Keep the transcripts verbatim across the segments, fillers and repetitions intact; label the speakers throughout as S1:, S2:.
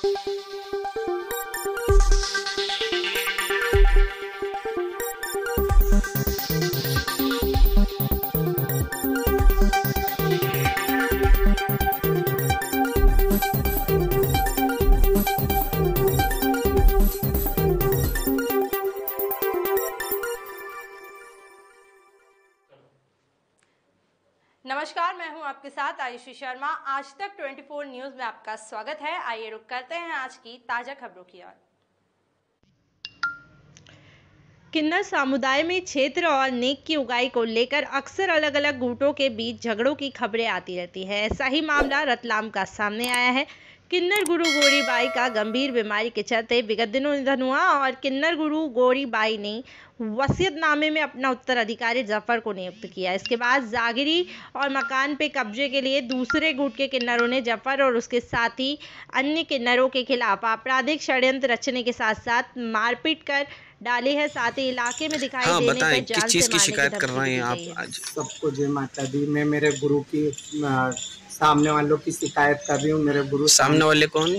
S1: नमस्कार, मैं हूं आपके साथ आयुषी शर्मा। आज तक चौबीस न्यूज में आपका स्वागत है। आइए रुक करते हैं आज की ताजा खबरों की ओर। किन्नर समुदाय में क्षेत्र और नेक की उगाई को लेकर अक्सर अलग अलग गुटों के बीच झगड़ों की खबरें आती रहती है। ऐसा ही मामला रतलाम का सामने आया है। किन्नर गुरु गौरी बाई का गंभीर बीमारी के चलते विगत दिनों निधन हुआ और किन्नर गुरु गौरी बाई ने वसीयतनामे में अपना उत्तराधिकारी जफर को नियुक्त किया। इसके बाद जागिरी और मकान पे कब्जे के लिए दूसरे गुट के किन्नरों ने जफर और उसके साथी अन्य किन्नरों के खिलाफ आपराधिक षड्यंत्र रचने के साथ साथ मारपीट कर डाली है। साथ ही इलाके में दिखाई
S2: हाँ,
S1: देने पर
S2: किस चीज की शिकायत कर रहे हैं आप आज?
S3: सबको जय माता दी। मैं मेरे गुरु की आ, सामने वालों की शिकायत कर रही हूँ। मेरे गुरु
S2: सामने वाले कौन?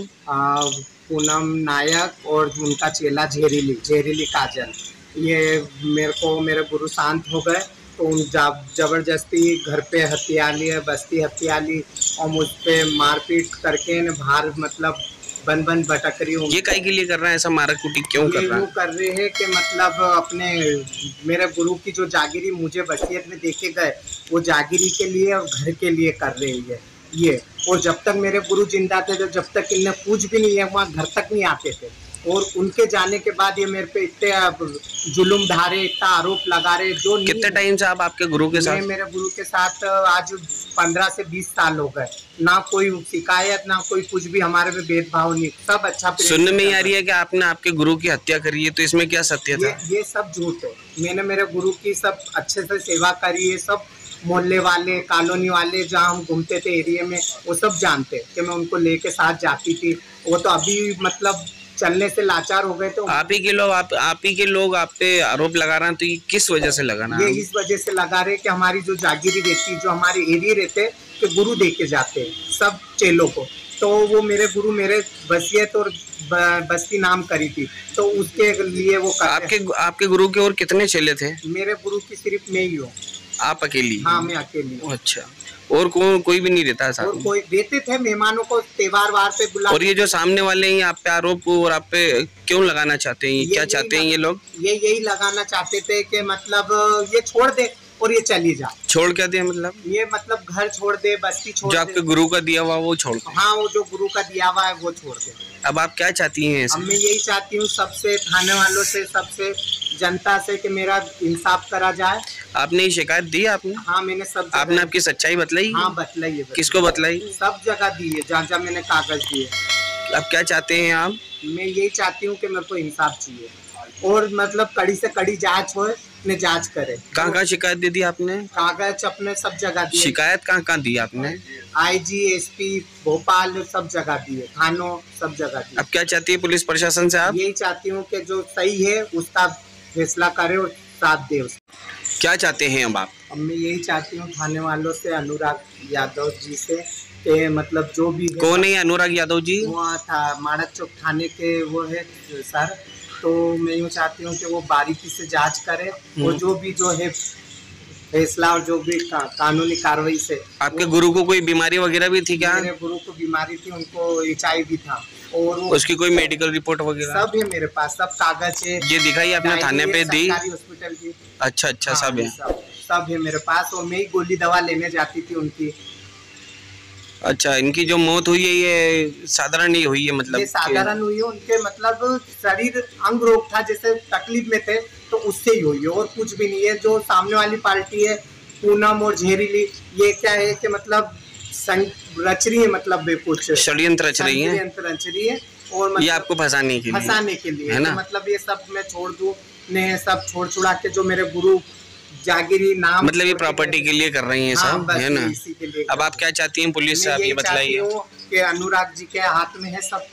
S3: पूनम नायक और उनका चेला झेरीली झेरीली काजल। ये मेरे को मेरे गुरु शांत हो गए तो उन जबरदस्ती घर पे हथियार लिए, बस्ती हथियार ली और मुझ पे मारपीट करके न बाहर मतलब बन बन भटक रही हूँ।
S2: ये काहे के लिए कर रहा है ऐसा? मारा कुटी क्यों कर रहा है?
S3: कर रहे हैं कि मतलब अपने मेरे गुरु की जो जागिरी मुझे वसीयत में देके गए वो जागिरी के लिए और घर के लिए कर रही है ये। और जब तक मेरे गुरु जिंदा थे तो जब तक इन्हें कुछ भी नहीं है वहाँ घर तक नहीं आते थे। और उनके जाने के बाद ये मेरे पे इतने जुलुम ढारे, इतना आरोप लगा रहे। जो
S2: कितने टाइम से आप आपके गुरु के साथ?
S3: मेरे गुरु के साथ आज पंद्रह से बीस साल हो गए। ना कोई शिकायत, ना कोई कुछ भी हमारे में भेदभाव नहीं, सब अच्छा।
S2: सुनने में ही आ रही है कि आपने आपके गुरु की हत्या करी है, तो इसमें क्या सत्य था?
S3: ये, ये सब झूठ है। मैंने मेरे गुरु की सब अच्छे से सेवा करी है। सब मोहल्ले वाले, कॉलोनी वाले जहाँ हम घूमते थे एरिया में वो सब जानते कि मैं उनको लेके साथ जाती थी। वो तो अभी मतलब चलने से लाचार हो गए। तो
S2: आप ही के लोग आप आप ही के लोग आप पे आरोप लगा रहे हैं, तो ये किस वजह से लगाना?
S3: ये इस वजह से लगा रहे कि हमारी जो जागीरी रहती, जो हमारे एरिया रहते कि गुरु दे के जाते हैं सब चेलों को, तो वो मेरे गुरु मेरे वसीयत और बस्ती नाम करी थी तो उसके लिए वो
S2: आपके आपके गुरु के और कितने चेले थे?
S3: मेरे गुरु की सिर्फ मैं ही हूँ।
S2: आप अकेली?
S3: हाँ, मैं अकेली।
S2: अच्छा, और को, कोई भी नहीं रहता साथ?
S3: और कोई देते थे मेहमानों को त्योहार वार पे बुला।
S2: और ये जो सामने वाले हैं आप पे आरोप और आप पे क्यों लगाना चाहते हैं? ये क्या चाहते हैं ये लोग?
S3: ये यही लगाना चाहते थे कि मतलब ये छोड़ दे और ये चली जा।
S2: छोड़ क्या दिया मतलब?
S3: ये मतलब घर छोड़ दे, बस्ती छोड़
S2: जो
S3: दे।
S2: आपके गुरु का दिया हुआ वो छोड़ दे?
S3: हाँ, वो जो गुरु का दिया हुआ है वो छोड़ दे।
S2: अब आप क्या चाहती हैं?
S3: अब मैं यही चाहती हूँ सबसे, थाने वालों से, सबसे जनता से कि मेरा इंसाफ करा जाए।
S2: आपने ये शिकायत दी? आपने?
S3: हाँ, मैंने सब।
S2: आपने आपकी सच्चाई बतलाई?
S3: हाँ, बतलाई है।
S2: किसको बतलाई?
S3: सब जगह दी है, जहाँ जहाँ मैंने कागज दिए।
S2: अब क्या चाहते हैं आप?
S3: मैं यही चाहती हूँ कि मेरे को इंसाफ चाहिए और मतलब कड़ी से कड़ी जांच हो, ने जांच करे।
S2: कहाँ कहाँ शिकायत दे दी आपने?
S3: कागज अपने सब जगह दिए।
S2: शिकायत कहाँ कहाँ दी आपने?
S3: आईजी, एसपी, भोपाल सब जगह दिए, थानों सब जगह दिए।
S2: अब क्या चाहती है पुलिस प्रशासन से आप?
S3: यही चाहती हूँ कि जो सही है उसका फैसला करे और साथ दे उसका।
S2: क्या चाहते हैं अब आप?
S3: अब मैं यही चाहती हूँ थाने वालों से, अनुराग यादव जी से कि मतलब जो भी है।
S2: कौन है अनुराग यादव जी?
S3: वो था माड़क चौक थाने के वो है सर। तो मैं यूँ चाहती हूँ कि वो बारीकी से जांच करे और जो भी जो है फैसला और जो भी का, कानूनी कार्रवाई से।
S2: आपके गुरु को कोई बीमारी वगैरह भी थी क्या?
S3: मेरे गुरु को बीमारी थी, उनको एच आई वी था और
S2: उसकी कोई मेडिकल रिपोर्ट वगैरह?
S3: सब है मेरे पास, सब कागज है।
S2: ये दिखाई आपने थाने पे दी?
S3: हॉस्पिटल की।
S2: अच्छा अच्छा,
S3: हाँ,
S2: सब है
S3: सब, सब है मेरे पास। और मैं ही गोली दवा लेने जाती थी उनकी।
S2: अच्छा, इनकी जो मौत हुई है ये साधारण नहीं हुई है? मतलब
S3: ये साधारण हुई है, उनके मतलब शरीर अंग रोग था, जैसे तकलीफ में थे तो उससे ही हुई है और कुछ भी नहीं है। जो सामने वाली पार्टी है पूनम और झेरीली, ये क्या है कि मतलब रच रही है, मतलब कुछ
S2: षड्यंत्र रच रही है,
S3: षड्यंत्र रच रही है और मतलब
S2: ये आपको फंसाने के लिए
S3: फंसाने के लिए
S2: है ना?
S3: तो मतलब ये सब मैं छोड़ दूं, ने सब छोड़ छुड़ा के जो मेरे गुरु जागिरी नाम,
S2: मतलब ये प्रॉपर्टी के लिए कर रही हैं सब, है ना? अब आप क्या चाहती हैं पुलिस से? आप ये बताइए
S3: कि अनुराग जी के हाथ में है सब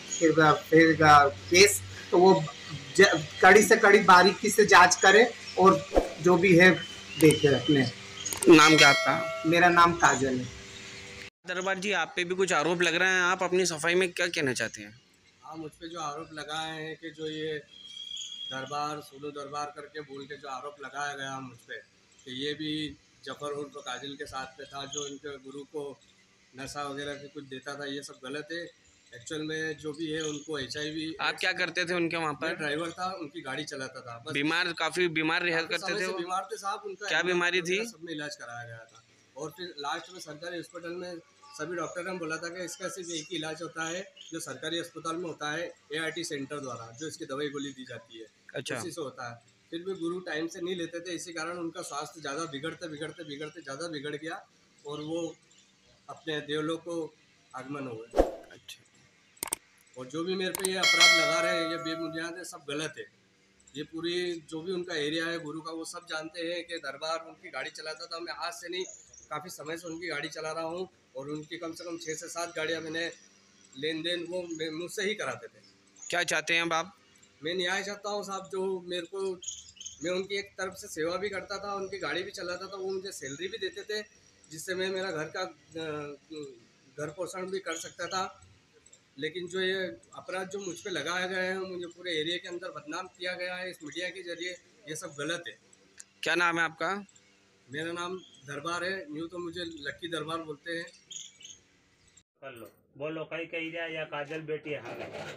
S3: केस, तो वो कड़ी से कड़ी बारीकी से जांच करे और जो भी है देखे अपने।
S2: नाम क्या आपका?
S3: मेरा नाम काजल है।
S2: दरबार जी, आप पे भी कुछ आरोप लग रहे हैं, आप अपनी सफाई में क्या कहना चाहते हैं?
S4: हाँ, मुझ पे जो आरोप लगाए हैं कि जो ये दरबार सोनू दरबार करके बोल के जो आरोप लगाया गया मुझ पे कि ये भी जफर उर्फ काजिल के साथ पे था, जो इनके गुरु को नशा वगैरह के कुछ देता था, ये सब गलत है। एक्चुअल में जो भी है उनको एच आई वी।
S2: आप क्या करते थे उनके वहाँ पर?
S4: ड्राइवर था, उनकी गाड़ी चलाता था। बस
S2: बीमार, काफी बीमार रहा करते थे वो?
S4: बीमार थे साहब, उनका
S2: क्या बीमारी थी?
S4: सब में इलाज कराया गया था और फिर लास्ट में सरकारी हॉस्पिटल में सभी डॉक्टर ने बोला था कि इसका सिर्फ एक ही इलाज होता है जो सरकारी अस्पताल में होता है, ए आर टी सेंटर द्वारा जो इसकी दवाई गोली दी जाती है।
S2: अच्छा।
S4: उसी से होता है। फिर भी गुरु टाइम से नहीं लेते थे, इसी कारण उनका स्वास्थ्य ज़्यादा बिगड़ते बिगड़ते बिगड़ते ज़्यादा बिगड़ गया और वो अपने देवलोक को आगमन हो गए।
S2: अच्छा।
S4: और जो भी मेरे पे ये अपराध लगा रहे हैं, ये बेबुनियाद है, सब गलत है। ये पूरी जो भी उनका एरिया है गुरु का, वो सब जानते हैं कि दरबार उनकी गाड़ी चलाता था। मैं आज से नहीं, काफ़ी समय से उनकी गाड़ी चला रहा हूँ और उनकी कम से कम छः से सात गाड़ियाँ मैंने लेन देन वो मुझसे ही कराते थे।
S2: क्या चाहते हैं अब आप?
S4: मैं न्याय चाहता हूँ साहब। जो मेरे को, मैं उनकी एक तरफ से सेवा भी करता था, उनकी गाड़ी भी चलाता था, वो मुझे सैलरी भी देते थे जिससे मैं मेरा घर का घर पोषण भी कर सकता था। लेकिन जो ये अपराध जो मुझ पे लगाया गया है, मुझे पूरे एरिया के अंदर बदनाम किया गया है इस मीडिया के जरिए, ये सब गलत है।
S2: क्या नाम है आपका?
S4: मेरा नाम दरबार है, यूँ तो मुझे लक्की दरबार बोलते हैं।
S5: कर लो, बोलो कहीं कहीं जा या काजल बेटी है,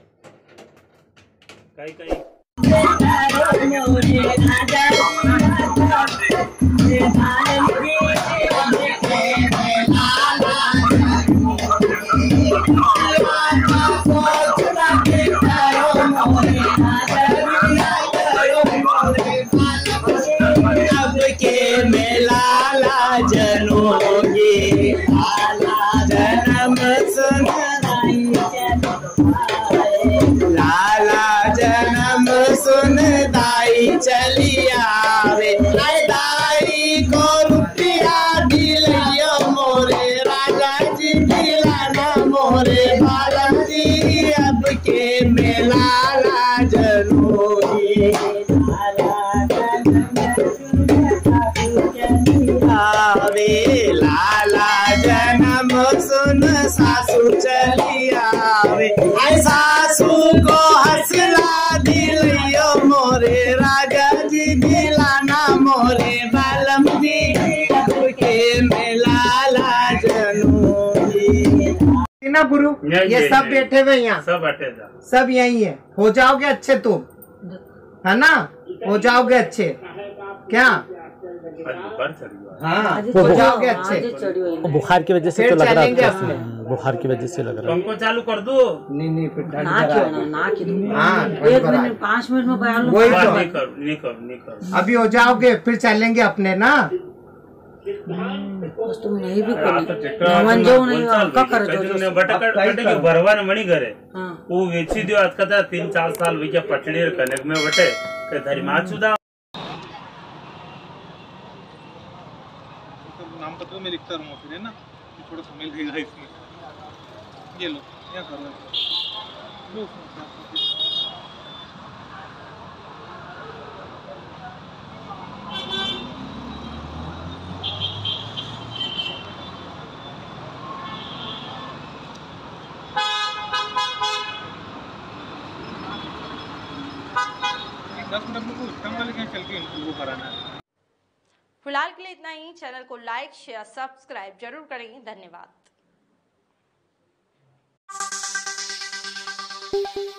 S5: कहीं कहीं
S6: अब के मेला जनोगी जन्म सुन लाला जन्म सुन दाई चली आवे, दाई को रुपया दिलियो मोरे राजा जी, दिलाना मोरे बालाजी। अब के मेला जनोगी आवे, लाला जन्म सुन सासू चली आवे, सासू को हंसला दिलियो मोरे राजा जी, दिलाना मोरे बालम जी। के मेला जनोगी
S3: ना गुरु, ये सब बैठे हुए यहाँ,
S5: सब बैठे था,
S3: सब यही है। हो जाओगे अच्छे तुम, है ना? हो जाओगे अच्छे क्या? हाँ, हो जाओगे अच्छे।
S7: बुखार की वजह से तो लग रहा है, बुखार की वजह से लग रहा है।
S5: पंखा चालू कर दो।
S3: नहीं नहीं, फिर
S8: ना क्यों ना ना क्यों,
S3: हाँ,
S8: एक मिनट पाँच मिनट में बयान
S3: वही तो।
S5: नहीं कर, नहीं कर, नहीं कर।
S3: अभी हो जाओगे फिर चलेंगे अपने ना।
S8: बस तुम नहीं भी करो जो नहीं का कर दो
S5: बटक बटक भरवान मणि करे वो वेची दियो आज का तीन चार साल भैया पटड़ी कनेक्ट में बटे के धरी माचुदा
S9: नाम पत्र में लिखता रहूँगा फिर, है ना? थोड़ा समय लगेगा इसमें। ये लो, क्या करो लो। दस मिनट में कुछ कम लेके चल के इनको वो कराना है।
S1: फिलहाल के लिए इतना ही। चैनल को लाइक शेयर सब्सक्राइब जरूर करें। धन्यवाद।